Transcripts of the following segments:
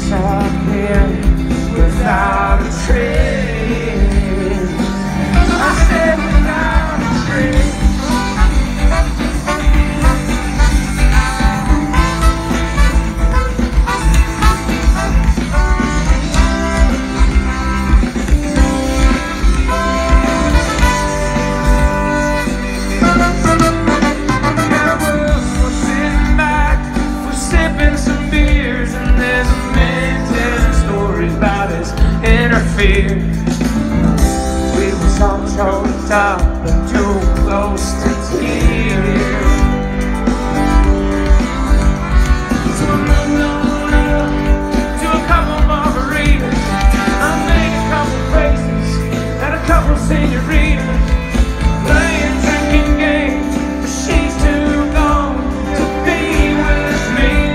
disappear without a trace. I said without a trace. Fear. We were so choked up and too close to tears. So I moved on up to a couple margaritas. I made a couple faces and a couple senoritas, playing drinking games, but she's too gone to be with me.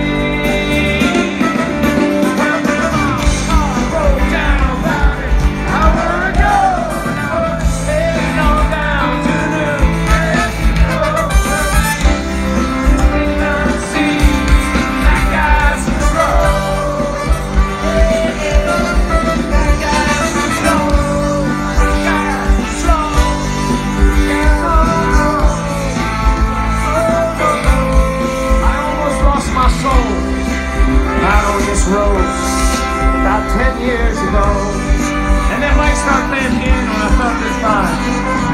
Road about 10 years ago, and then lights started playing piano, and I felt this vibe.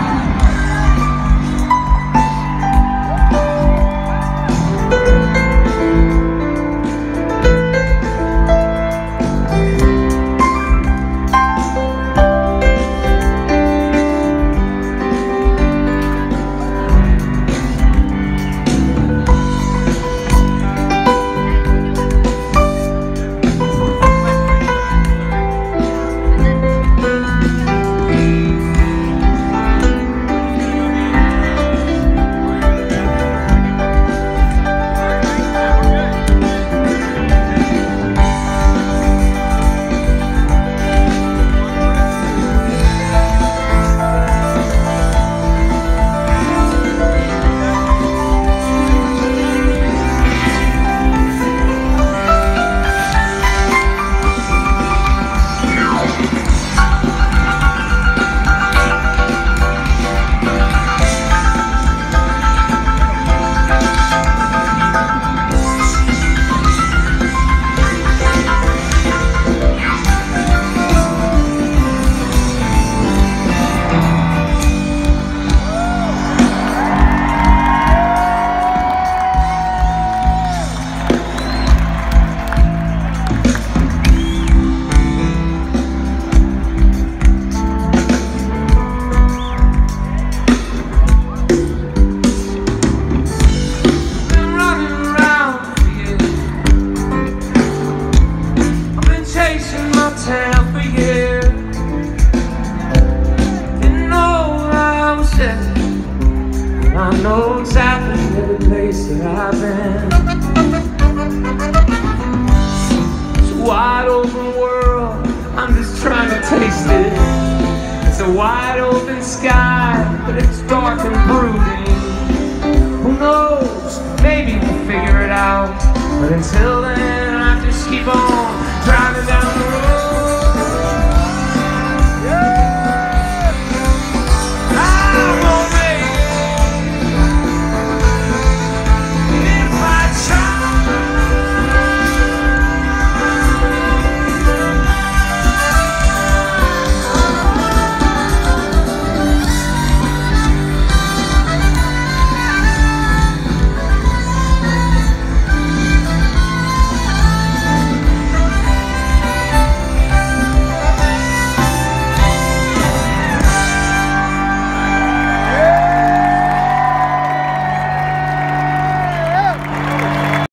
I know exactly every place that I've been. It's a wide open world, I'm just trying to taste it. It's a wide open sky, but it's dark and brooding. Who knows, maybe we'll figure it out, but until then